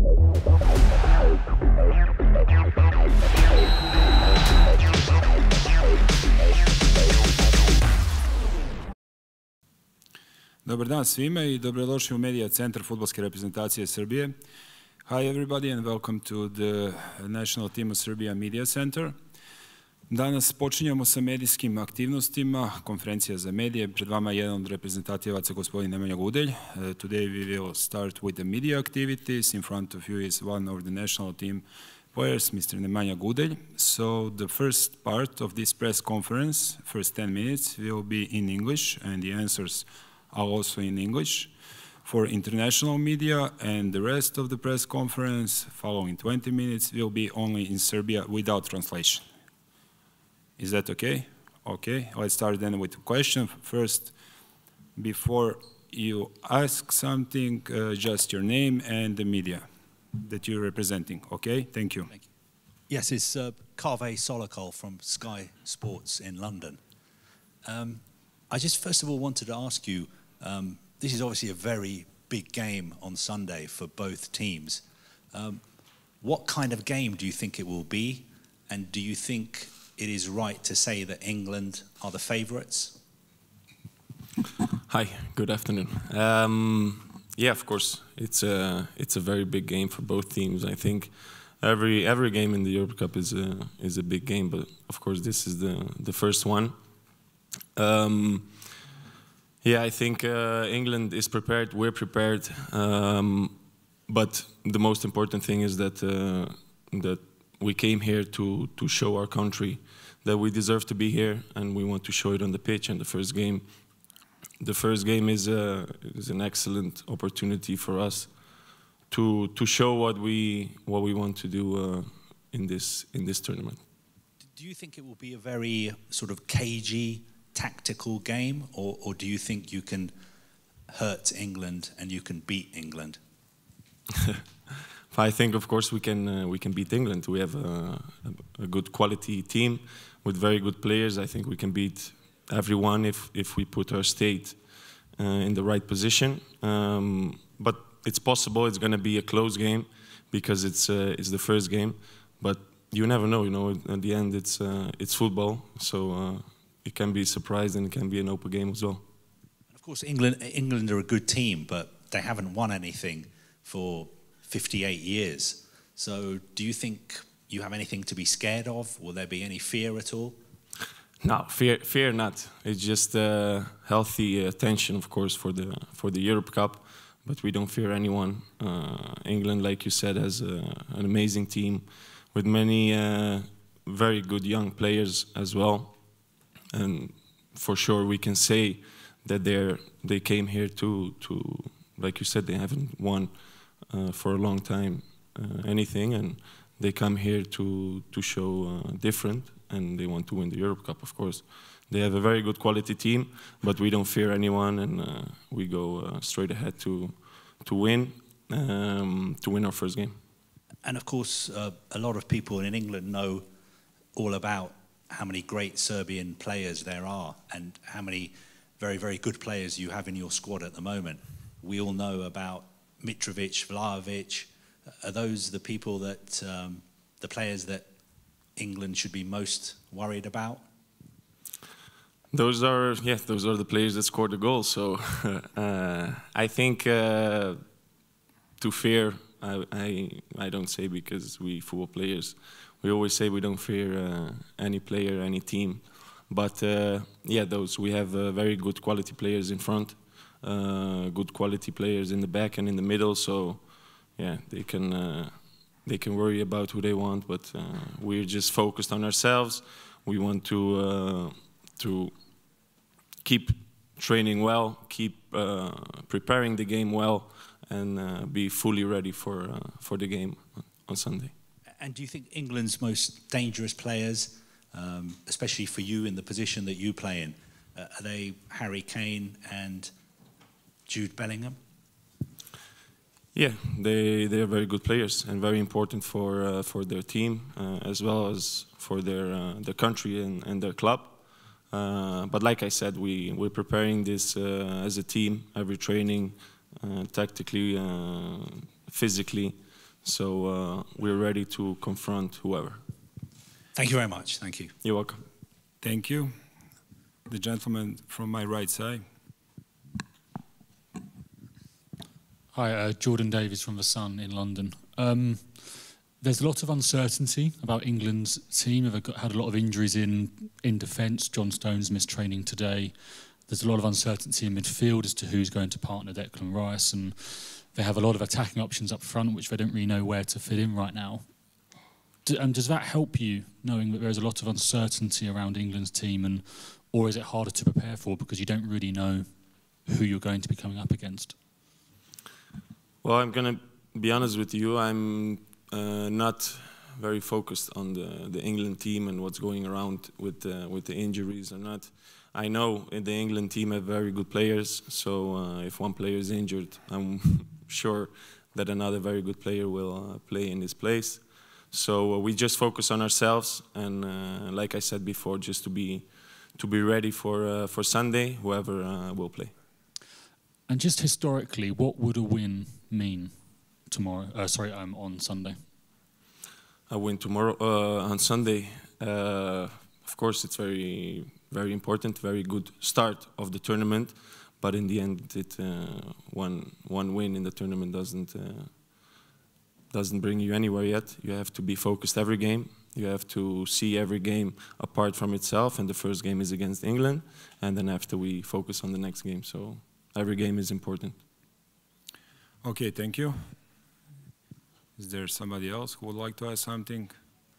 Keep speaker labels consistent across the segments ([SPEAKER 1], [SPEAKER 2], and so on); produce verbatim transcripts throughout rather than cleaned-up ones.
[SPEAKER 1] Dobar dan svima i dobrodošli u Medija centar fudbalske reprezentacije Srbije. Hi everybody and welcome to the National Team of Serbia Media Center. Danas počinjemo sa medijskim aktivnostima, konferencija za medije. Pred vama je jedan od reprezentativaca, gospodin Nemanja Gudelj. Uh, today we will start with the media activities. In front of you is one of the national team players, Mister Nemanja Gudelj. So the first part of this press conference, first ten minutes, will be in English and the answers are also in English for international media, and the rest of the press conference, following twenty minutes, will be only in Serbia without translation. Is that okay? Okay, let's start then with a question. First, before you ask something, uh, just your name and the media that you're representing, okay? Thank you.
[SPEAKER 2] Thank you. Yes, it's uh, Kaveh Solokol from Sky Sports in London. Um, I just first of all wanted to ask you, um, this is obviously a very big game on Sunday for both teams. Um, what kind of game do you think it will be? And do you think it is right to say that England are the favourites?
[SPEAKER 3] Hi, good afternoon. Um, yeah, of course, it's a, it's a very big game for both teams. I think every, every game in the Europe Cup is a, is a big game, but of course this is the, the first one. Um, yeah, I think uh, England is prepared, we're prepared, um, but the most important thing is that uh, that we came here to, to show our country that we deserve to be here, and we want to show it on the pitch. And the first game, the first game is, a, is an excellent opportunity for us to to show what we what we want to do uh, in this in this tournament.
[SPEAKER 2] Do you think it will be a very sort of cagey, tactical game, or, or do you think you can hurt England and you can beat England?
[SPEAKER 3] I think, of course, we can uh, we can beat England. We have a, a good quality team with very good players. I think we can beat everyone if if we put our state uh, in the right position. Um, but it's possible it's going to be a close game because it's uh, it's the first game. But you never know. You know, at the end, it's uh, it's football. So. Uh, It can be a surprise and it can be an open game as well.
[SPEAKER 2] Of course, England, England are a good team, but they haven't won anything for fifty-eight years. So do you think you have anything to be scared of? Will there be any fear at all?
[SPEAKER 3] No, fear, fear not. It's just uh, healthy uh, tension, of course, for the for the Europe Cup. But we don't fear anyone. Uh, England, like you said, has uh, an amazing team with many uh, very good young players as well. And for sure, we can say that they they came here to to like you said, they haven't won uh, for a long time uh, anything, and they come here to to show uh, different, and they want to win the Europe Cup. Of course, they have a very good quality team, but we don't fear anyone, and uh, we go uh, straight ahead to to win um, to win our first game.
[SPEAKER 2] And of course, uh, a lot of people in England know all about how many great Serbian players there are and how many very, very good players you have in your squad at the moment. We all know about Mitrovic, Vlahovic. Are those the people that, um, the players that England should be most worried about?
[SPEAKER 3] Those are, yeah, those are the players that scored the goals. So uh, I think uh, to fear, I, I, I don't say, because we football players, we always say we don't fear uh, any player, any team. But uh, yeah, those, we have uh, very good quality players in front, uh, good quality players in the back and in the middle. So yeah, they can uh, they can worry about who they want, but uh, we're just focused on ourselves. We want to uh, to keep training well, keep uh, preparing the game well, and uh, be fully ready for uh, for the game on Sunday.
[SPEAKER 2] And do you think England's most dangerous players, um, especially for you in the position that you play in, uh, are they Harry Kane and Jude Bellingham?
[SPEAKER 3] Yeah, they they are very good players and very important for uh, for their team uh, as well as for their uh, their country and, and their club. Uh, but like I said, we we're preparing this uh, as a team, every training, uh, tactically, uh, physically. So uh, we're ready to confront whoever.
[SPEAKER 2] Thank you very much. Thank you.
[SPEAKER 3] You're welcome.
[SPEAKER 1] Thank you. The gentleman from my right side.
[SPEAKER 4] Hi, uh, Jordan Davies from The Sun in London. Um, there's a lot of uncertainty about England's team. They've got, had a lot of injuries in, in defence. John Stones missed training today. There's a lot of uncertainty in midfield as to who's going to partner Declan Rice, and they have a lot of attacking options up front, which they don't really know where to fit in right now. Do, and does that help you, knowing that there's a lot of uncertainty around England's team, and or is it harder to prepare for because you don't really know who you're going to be coming up against?
[SPEAKER 3] Well, I'm going to be honest with you. I'm uh, not very focused on the, the England team and what's going around with, uh, with the injuries or not. I know the England team have very good players, so uh, if one player is injured, I'm sure that another very good player will uh, play in his place. So uh, we just focus on ourselves, and uh, like I said before, just to be to be ready for uh, for Sunday, whoever uh, will play.
[SPEAKER 4] And just historically, what would a win mean tomorrow? Uh, sorry, um, on Sunday.
[SPEAKER 3] A win tomorrow uh, on Sunday. Uh, of course, it's very very important, very good start of the tournament. But in the end, it uh, one one win in the tournament doesn't. Uh, doesn't bring you anywhere yet. You have to be focused every game. You have to see every game apart from itself, and the first game is against England, and then after we focus on the next game. So every game is important.
[SPEAKER 1] Okay, thank you. Is there somebody else who would like to ask something?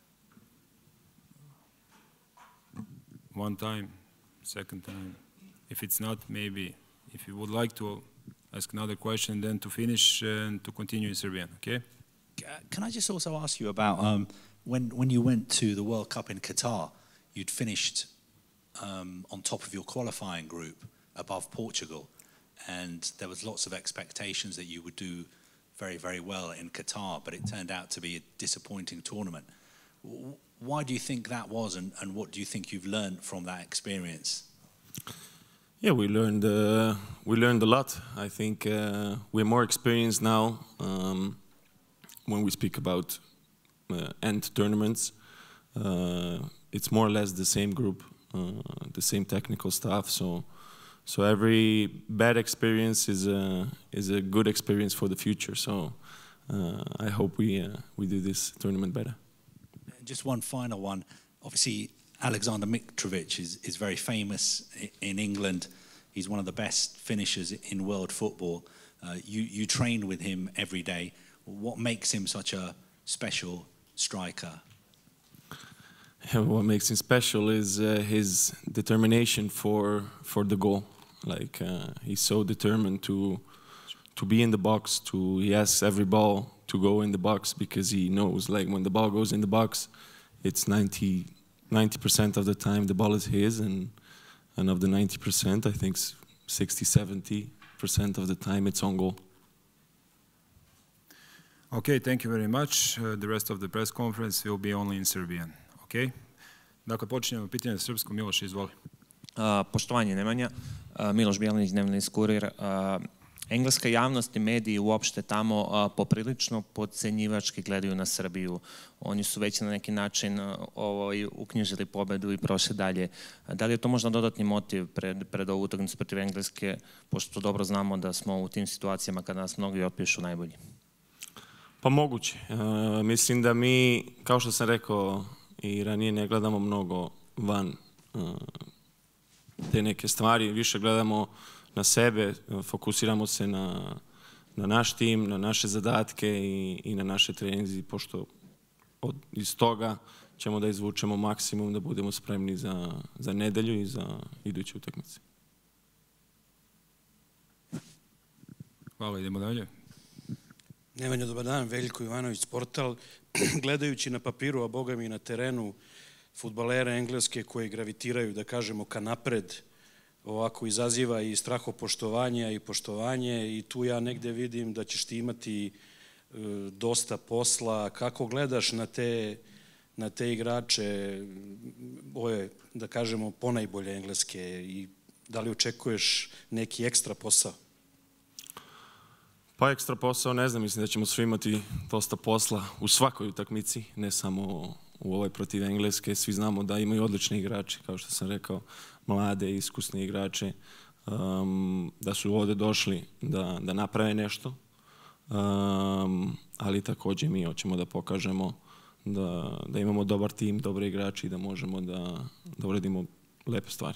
[SPEAKER 1] One time, second time. If it's not, maybe. If you would like to ask another question, then to finish and to continue in Serbian, okay?
[SPEAKER 2] Can I just also ask you about um, when, when you went to the World Cup in Qatar, you'd finished um, on top of your qualifying group above Portugal, and there was lots of expectations that you would do very, very well in Qatar, but it turned out to be a disappointing tournament. Why do you think that was, and, and what do you think you've learned from that experience?
[SPEAKER 3] Yeah, we learned uh, we learned a lot. I think uh, we're more experienced now. Um, when we speak about uh, end tournaments, uh, it's more or less the same group, uh, the same technical staff. So, so every bad experience is a is a good experience for the future. So, uh, I hope we uh, we do this tournament better.
[SPEAKER 2] Just one final one. Obviously, Alexander Mitrovic is is very famous in England. He's one of the best finishers in world football. Uh, you you train with him every day. What makes him such a special striker?
[SPEAKER 3] What makes him special is uh, his determination for for the goal. Like uh, he's so determined to to be in the box. To he asks every ball to go in the box because he knows, like, when the ball goes in the box, it's ninety percent of the time the ball is his, and and of the ninety percent, I think sixty, seventy percent of the time it's on goal.
[SPEAKER 1] Okay, thank you very much. Uh, the rest of the press conference will be only in Serbian. Okay? Dakle, počinjemo pitanje na srpskom. Miloš, izvoli.
[SPEAKER 5] Uh, poštovanje Nemanja, uh, Miloš Bjelinić, Dnevni Kurir. Uh, engleska javnost i mediji uopšte tamo uh, poprilično podcenjivački gledaju na Srbiju. Oni su već na neki način uh, ovaj, uknjižili pobedu i prošli dalje. Uh, da li je to možda dodatni motiv pred, pred ovu utakmicu protiv Engleske, pošto dobro znamo da smo u tim situacijama kada nas mnogi opišu najbolji?
[SPEAKER 3] Pa moguće. Uh, mislim da mi, kao što sam rekao i ranije, ne gledamo mnogo van uh, te neke stvari. Više gledamo na sebe, fokusiramo se na, na naš tim, na naše zadatke i, i na naše treninzi, pošto od, iz toga ćemo da izvučemo maksimum, da budemo spremni za, za nedelju i za iduće utakmice.
[SPEAKER 1] Hvala, idemo dalje.
[SPEAKER 6] Nemanja, dobar dan, Veljko Ivanović, Portal. Gledajući na papiru, a boga mi i na terenu, fudbalere Engleske koji gravitiraju, da kažemo, ka napred, ovako izaziva i strahopoštovanje i poštovanje, i tu ja negde vidim da ćeš ti imati e, dosta posla. Kako gledaš na te, na te igrače, ove, da kažemo, ponajbolje Engleske, i da li očekuješ neki ekstra posao?
[SPEAKER 3] Pa ekstra posao, ne znam, mislim da ćemo svi imati dosta posla u svakoj utakmici, ne samo u ovoj protiv Engleske. Svi znamo da imaju odlični igrači, kao što sam rekao, mlade, iskusne igrače, um, da su ovde došli da, da naprave nešto, um, ali takođe mi hoćemo da pokažemo da, da imamo dobar tim, dobre igrači i da možemo da, da uradimo lepe stvari.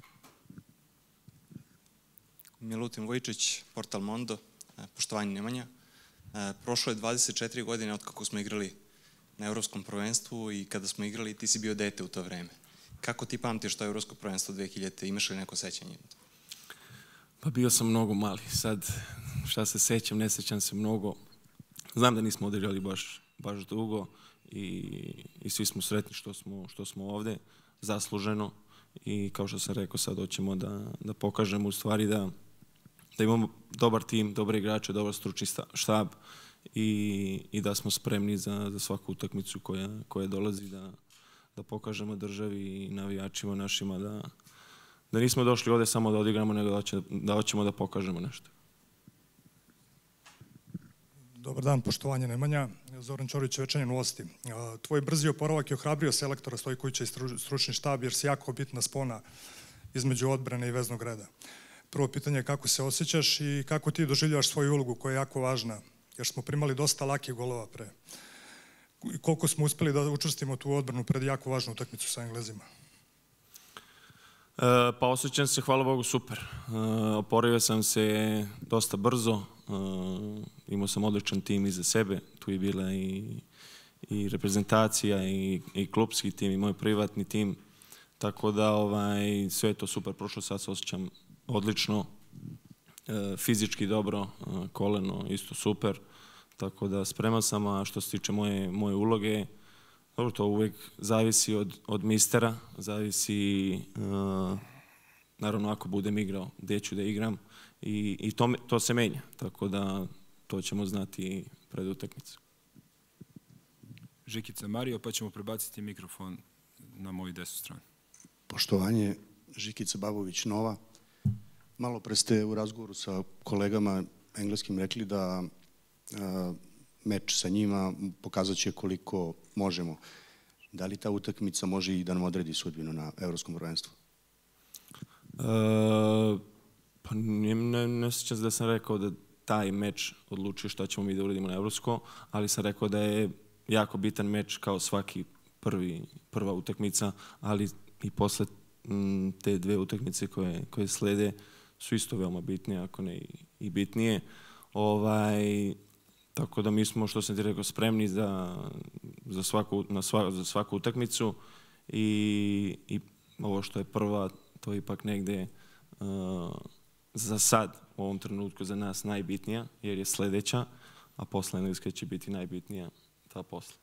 [SPEAKER 7] Milutin Vojčić, Portal Mondo. Poštovanje Nemanja. Prošlo je dvadeset četiri godine od kako smo igrali na Evropskom prvenstvu i kada smo igrali ti si bio dete u to vreme. Kako ti pamtiš to Evropsko prvenstvo dve hiljadite? Imaš li neko sećanje?
[SPEAKER 3] Pa bio sam mnogo mali. Sad šta se sećam, ne sećam se mnogo. Znam da nismo odigrali baš, baš dugo i, i svi smo sretni što smo, što smo ovde, zasluženo. I kao što sam rekao, sad hoćemo da, da pokažemo u stvari da da imamo dobar tim, dobre igrače, dobar stručni štab i, i da smo spremni za, za svaku utakmicu koja, koja dolazi, da, da pokažemo državi i navijačima našima da, da nismo došli ovde samo da odigramo, nego da, će, da hoćemo da pokažemo nešto.
[SPEAKER 8] Dobar dan, poštovanje Nemanja. Zoran Ćorić, Večernje novosti. Tvoj brzi oporavak je ohrabrio selektora Stojkovića i stručni štab jer si jako bitna spona između odbrane i veznog reda. Prvo pitanje je kako se osjećaš i kako ti doživljavaš svoju ulogu koja je jako važna, jer smo primali dosta lakih golova pre. I koliko smo uspeli da učvrstimo tu odbranu pred jako važnu utakmicu sa Englezima?
[SPEAKER 3] E, pa osjećam se, hvala Bogu, super. E, oporavio sam se dosta brzo, e, imao sam odličan tim iza sebe, tu je bila i, i reprezentacija i, i klubski tim i moj privatni tim, tako da ovaj, sve je to super prošlo, sad se osjećam odlično, e, fizički dobro, e, koleno isto super, tako da spreman sam, a što se tiče moje, moje uloge, dobro, to uvek zavisi od, od mistera, zavisi, e, naravno ako budem igrao, gde ću da igram i, i to, to se menja, tako da to ćemo znati pred utakmicu.
[SPEAKER 1] Žikica Mario, pa ćemo prebaciti mikrofon na moju desnu stranu.
[SPEAKER 9] Poštovanje, Žikica Babović Nova. Malo pre ste u razgovoru sa kolegama engleskim rekli da a, meč sa njima pokazat će koliko možemo. Da li ta utakmica može i da nam odredi sudbinu na Evropskom prvenstvu?
[SPEAKER 3] E, pa ne, ne, ne sjećam se da sam rekao da taj meč odlučuje šta ćemo mi da uradimo na Evropsko, ali sam rekao da je jako bitan meč kao svaki prvi, prva utakmica, ali i posle m, te dve utakmice koje, koje slede su isto veoma bitnije, ako ne i, i bitnije. Ovaj, tako da mi smo, što sam ti rekao, spremni za, za, svaku, na sva, za svaku utakmicu i, i ovo što je prva, to je ipak negde uh, za sad, u ovom trenutku za nas najbitnija, jer je sledeća, a posle Engleske će biti najbitnija ta posle.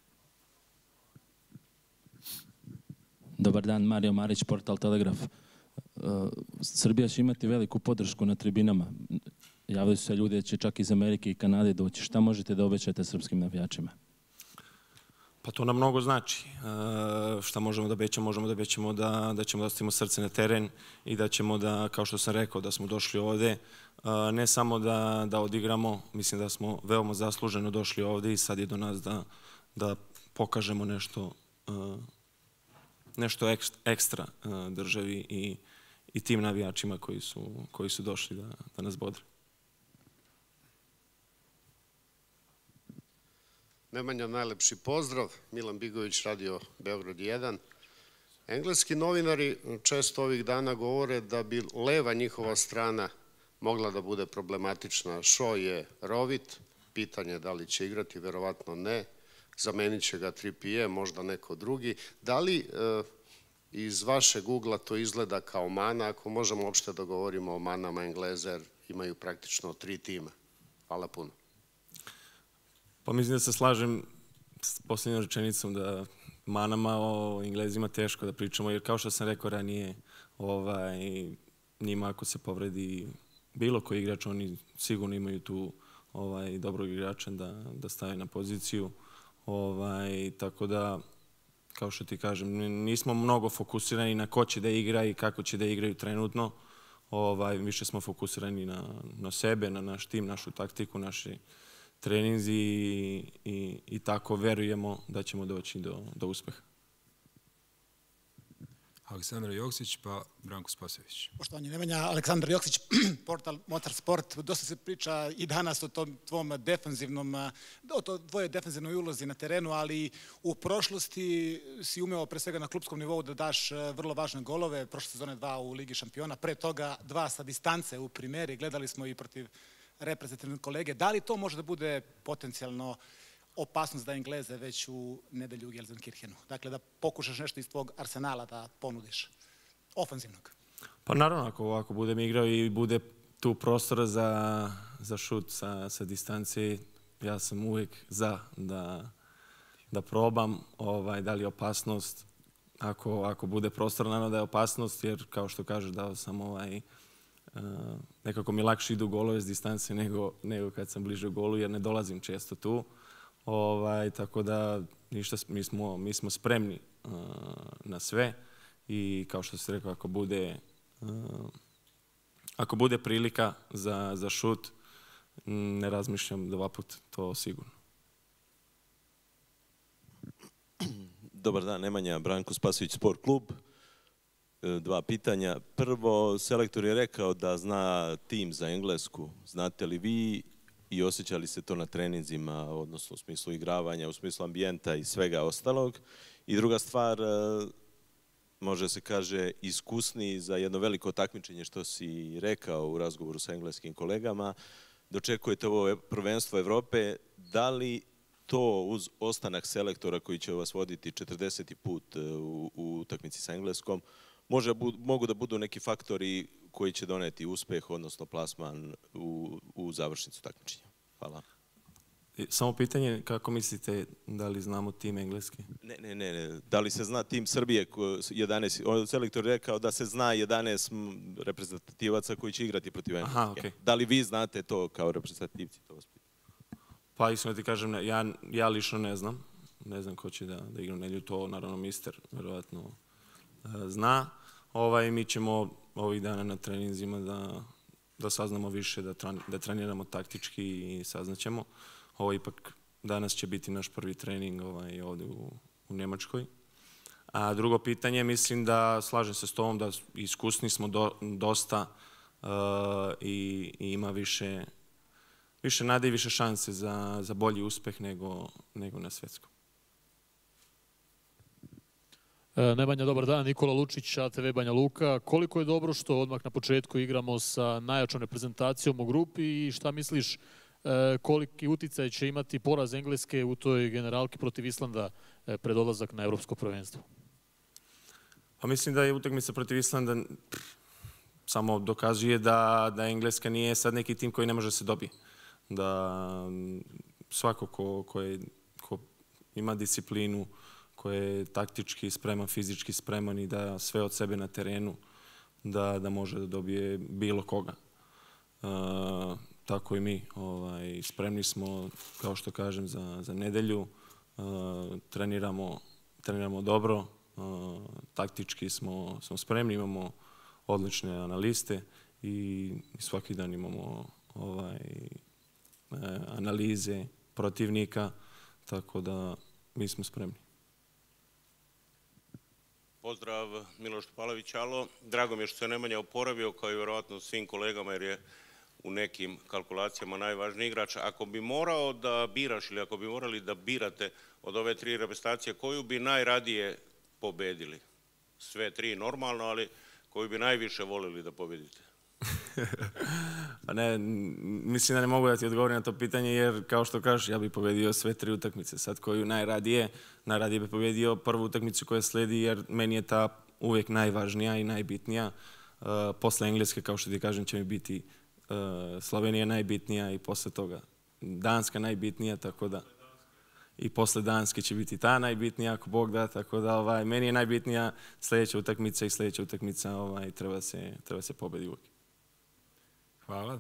[SPEAKER 10] Dobar dan, Mario Marić, Portal Telegraf. Srbija će imati veliku podršku na tribinama. Javljaju se ljudi da će čak iz Amerike i Kanade doći. Šta možete da obećate srpskim navijačima?
[SPEAKER 3] Pa to nam mnogo znači. E, šta možemo da obećamo? Možemo da obećamo da, da ćemo da ostavimo srce na teren i da ćemo da, kao što sam rekao, da smo došli ovde, e, ne samo da, da odigramo, mislim da smo veoma zasluženo došli ovde i sad je do nas da, da pokažemo nešto, e, nešto ekstra e, državi i, i tim navijačima koji su, koji su došli da, da nas bodre.
[SPEAKER 11] Nemanja, najlepši pozdrav. Milan Bigović, Radio Beograd jedan. Engleski novinari često ovih dana govore da bi leva njihova strana mogla da bude problematična. Shaw je rovit, pitanje da li će igrati, verovatno ne. Zamenit će ga Trippier, možda neko drugi. Da li e, iz vašeg ugla to izgleda kao mana, ako možemo uopšte da govorimo o manama Engleza, jer imaju praktično tri tima? Hvala puno.
[SPEAKER 3] Pa mislim da se slažem s posljednjom rečenicom da manama o Englezima teško da pričamo, jer kao što sam rekao ranije, ovaj, njima ako se povredi bilo koji igrač, oni sigurno imaju tu ovaj, dobrog igrača da, da stave na poziciju. Ovaj, tako da, kao što ti kažem, nismo mnogo fokusirani na ko će da igra i kako će da igraju trenutno. ovaj, više smo fokusirani na, na sebe, na naš tim, našu taktiku, naši treninzi i, i, i tako verujemo da ćemo doći do, do uspeha.
[SPEAKER 1] Aleksandar Joksić pa Branko Spasojević.
[SPEAKER 12] Poštovanje Nemanja, Aleksandar Joksić, portal Motorsport. Dosta se priča i danas o tom tvom defanzivnom, o to dvoje defanzivnoj ulozi na terenu, ali u prošlosti si umeo pre svega na klupskom nivou da daš vrlo važne golove, prošle sezone dva u Ligi šampiona, pre toga dva sa distance u primeri, gledali smo i protiv reprezentativne kolege. Da li to može da bude potencijalno opasnost da Engleze već u nedelju u Gelsenkirchenu? Dakle, da pokušaš nešto iz tvog arsenala da ponudiš, ofanzivnog.
[SPEAKER 3] Pa naravno, ako, ako budem igrao i bude tu prostora za, za šut sa, sa distancije, ja sam uvijek za da, da probam ovaj, da li je opasnost. Ako, ako bude prostor, naravno da je opasnost, jer kao što kažeš, dao sam ovaj, uh, nekako mi lakše idu golove s distancije nego, nego kad sam bliže u golu, jer ne dolazim često tu. Ovaj, tako da ništa, mi smo, mi smo spremni uh, na sve i kao što ste rekao, ako bude, uh, ako bude prilika za, za šut, ne razmišljam dva put, to sigurno.
[SPEAKER 13] Dobar dan, Nemanja, Branko Spasojević, Sport klub. Dva pitanja. Prvo, selektor je rekao da zna tim za Englesku. Znate li vi i osjećali se to na treninzima, odnosno u smislu igravanja, u smislu ambijenta i svega ostalog? I druga stvar, može se kaže iskusniji za jedno veliko takmičenje, što si rekao u razgovoru sa engleskim kolegama. Dočekujete ovo prvenstvo Evrope. Da li to uz ostanak selektora koji će vas voditi četrdeseti put u, u utakmici sa Engleskom, može, mogu da budu neki faktori koji će doneti uspeh, odnosno plasman u, u završnicu takmičenja? Hvala.
[SPEAKER 3] Samo pitanje, kako mislite, da li znamo tim engleski?
[SPEAKER 13] Ne, ne, ne. Da li se zna tim Srbije, jedanaest, selektor je rekao da se zna jedanaest reprezentativaca koji će igrati protiv Engleske.
[SPEAKER 3] Aha, okay.
[SPEAKER 13] Da li vi znate to kao reprezentativci? To vas pitam.
[SPEAKER 3] Pa iskreno ti kažem, ja, ja lično ne znam. Ne znam ko će da, da igra u nedjelju, to naravno mister verovatno zna. Ovaj, mi ćemo ovih dana na treninzima da, da saznamo više, da, tran, da treniramo taktički i saznaćemo. Ovo ipak danas će biti naš prvi trening ovaj, ovdje u, u Njemačkoj. A drugo pitanje, mislim da slažem se s tobom da iskusni smo do, dosta uh, i, i ima više, više nade i više šanse za, za bolji uspeh nego, nego na svjetskom.
[SPEAKER 14] Nemanja, dobar dan. Nikola Lučić, A T V Banja Luka. Koliko je dobro što odmah na početku igramo sa najjačom reprezentacijom u grupi i šta misliš koliki uticaj će imati poraz Engleske u toj generalki protiv Islanda pred odlazak na evropsko prvenstvo?
[SPEAKER 3] Pa mislim da je utakmica protiv Islanda samo dokazuje da, da Engleska nije sad neki tim koji ne može se dobiti. Da svako ko, ko, je, ko ima disciplinu, ko je taktički spreman, fizički spreman i da sve od sebe na terenu, da, da može da dobije bilo koga. Uh, tako i mi. Ovaj, spremni smo, kao što kažem, za, za nedelju. Uh, treniramo, treniramo dobro, uh, taktički smo, smo spremni, imamo odlične analiste i svaki dan imamo ovaj, eh, analize protivnika, tako da mi smo spremni.
[SPEAKER 15] Pozdrav, Miloš Topalović, alo. Drago mi je što se Nemanja oporavio, kao i vjerovatno svim kolegama, jer je u nekim kalkulacijama najvažniji igrač. Ako bi morao da biraš ili ako bi morali da birate od ove tri reprezentacije, koju bi najradije pobedili? Sve tri normalno, ali koju bi najviše volili da pobedite?
[SPEAKER 3] Pa ne, mislim da ne mogu da ti odgovorim na to pitanje, jer kao što kažeš, ja bih pobedio sve tri utakmice. Sad koju najradije, najradije bih pobedio prvu utakmicu koja sledi, jer meni je ta uvijek najvažnija i najbitnija. Uh, posle Engleske, kao što ti kažem, će mi biti uh, Slovenija najbitnija i posle toga Danska najbitnija, tako da i posle Danske će biti ta najbitnija, ako Bog da, tako da ovaj, meni je najbitnija sljedeća utakmica i sljedeća utakmica ovaj, treba se, treba se pobedi uvijek.
[SPEAKER 1] Hvala.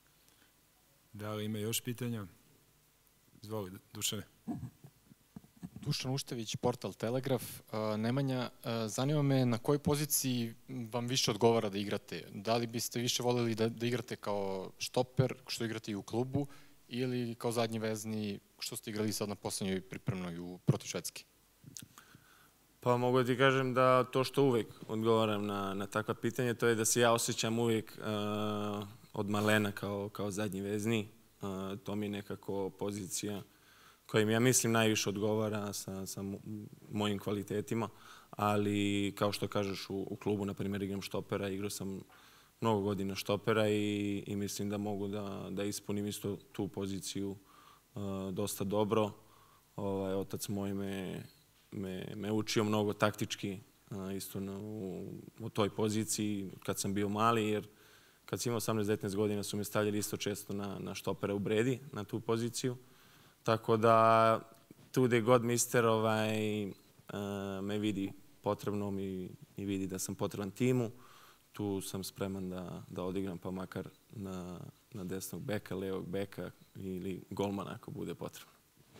[SPEAKER 1] Da li ima još pitanja? Izvoli, Dušane.
[SPEAKER 16] Dušan Uštević, portal Telegraf. Nemanja, zanima me na kojoj poziciji vam više odgovara da igrate? Da li biste više voljeli da, da igrate kao štoper, što igrate i u klubu, ili kao zadnji vezni, što ste igrali sad na poslednjoj pripremnoj u protiv Švedske?
[SPEAKER 3] Pa mogu da ti kažem da to što uvek odgovaram na, na takva pitanja, to je da se ja osjećam uvek uh, od malena kao, kao zadnji vezni. Uh, to mi je nekako pozicija koja mi ja mislim najviše odgovara sa, sa mojim kvalitetima, ali kao što kažeš u, u klubu, na primjer, igram štopera, igrao sam mnogo godina štopera i, i mislim da mogu da, da ispunim isto tu poziciju uh, dosta dobro. Ovaj, otac moj me, me, me učio mnogo taktički uh, isto na, u, u toj poziciji kad sam bio mali, jer kad sam imao osamnaest devetnaest godina su me stavljali isto često na, na štopera u Bredi, na tu poziciju. Tako da tu gde god mister ovaj, uh, me vidi potrebnom i, i vidi da sam potreban timu, tu sam spreman da, da odigram pa makar na, na desnog beka, levog beka ili golmana ako bude potrebno.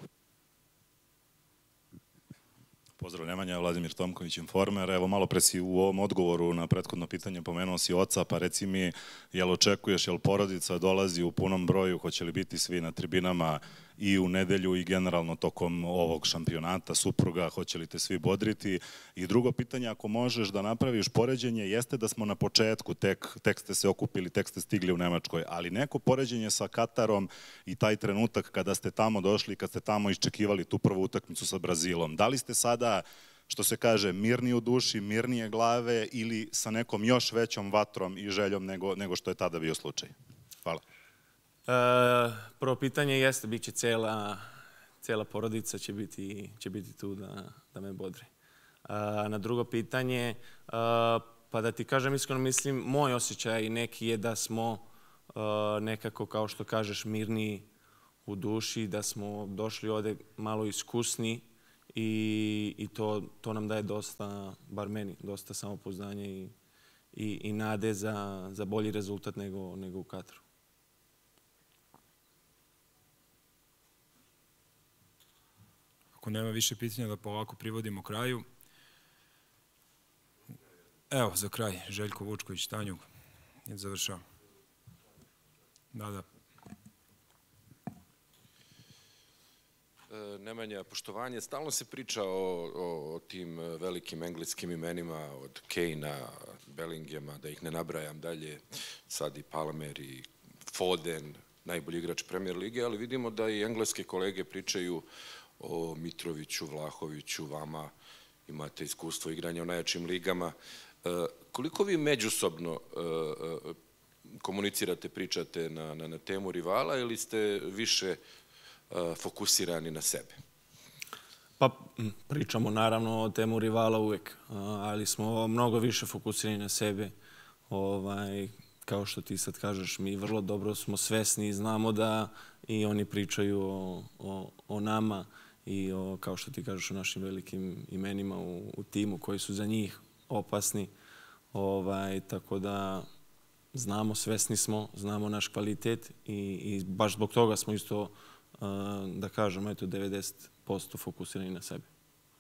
[SPEAKER 17] Pozdrav Nemanja, Vladimir Tomković, Informer. Evo malo pre si u ovom odgovoru na prethodno pitanje pomenuo si oca, pa reci mi, jel očekuješ, jel porodica dolazi u punom broju, hoće li biti svi na tribinama i u nedelju i generalno tokom ovog šampionata, supruga, hoće li te svi bodriti? I drugo pitanje, ako možeš da napraviš poređenje, jeste da smo na početku, tek, tek ste se okupili, tek ste stigli u Nemačkoj, ali neko poređenje sa Katarom i taj trenutak kada ste tamo došli, kad ste tamo iščekivali tu prvu utakmicu sa Brazilom, da li ste sada, što se kaže, mirni u duši, mirnije glave ili sa nekom još većom vatrom i željom nego, nego što je tada bio slučaj? Hvala.
[SPEAKER 3] E, prvo pitanje jeste, bit će cela, cela porodica će biti, će biti tu da, da me bodri. E, na drugo pitanje, e, pa da ti kažem iskreno, mislim, moj osjećaj neki je da smo e, nekako, kao što kažeš, mirniji u duši, da smo došli ovde malo iskusni i, i to, to nam daje dosta, bar meni, dosta samopouzdanja i, i, i nade za, za bolji rezultat nego, nego u Kataru.
[SPEAKER 1] Ako nema više pitanja, da polako privodimo kraju. Evo, za kraj, Željko Vučković, Tanjug, i završavam. Da, da.
[SPEAKER 18] Nemanja, poštovanje, stalno se priča o, o, o tim velikim engleskim imenima, od Kane-a, Bellinghama, da ih ne nabrajam dalje, sad i Palmer i Foden, najbolji igrač Premier lige, ali vidimo da i engleske kolege pričaju o Mitroviću, Vlahoviću, vama imate iskustvo igranja u najjačim ligama. E, koliko vi međusobno e, e, komunicirate, pričate na, na, na temu rivala ili ste više e, fokusirani na sebe?
[SPEAKER 3] Pa pričamo naravno o temu rivala uvek, ali smo mnogo više fokusirani na sebe. Ovaj, kao što ti sad kažeš, mi vrlo dobro smo svesni i znamo da i oni pričaju o, o, o nama i o, kao što ti kažeš, o našim velikim imenima u, u timu koji su za njih opasni. Ovaj, tako da znamo, svesni smo, znamo naš kvalitet i, i baš zbog toga smo isto, uh, da kažemo, eto, devedeset posto fokusirani na sebe.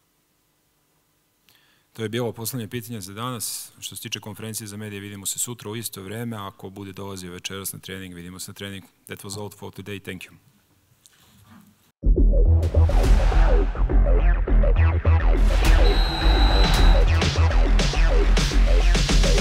[SPEAKER 1] To je bilo poslednje pitanje za danas. Što se tiče konferencije za medije, vidimo se sutra u isto vreme. Ako bude dolazio večeras na trening, vidimo se na trening. That was all for today. Thank you.
[SPEAKER 19] We'll be right back.